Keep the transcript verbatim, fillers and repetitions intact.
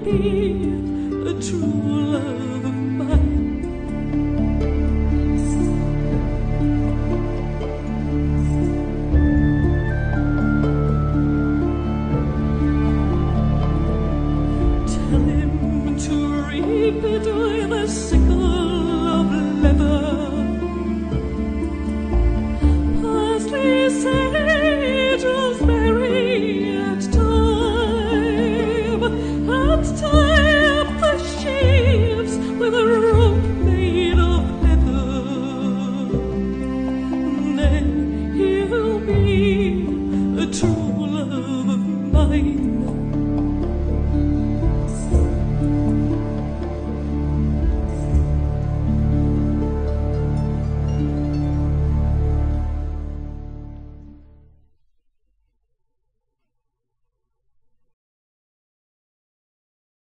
be a true love of mine. Tell him to reap it with a sickle of leather. Parsley, sage, rosemary, at time, at time.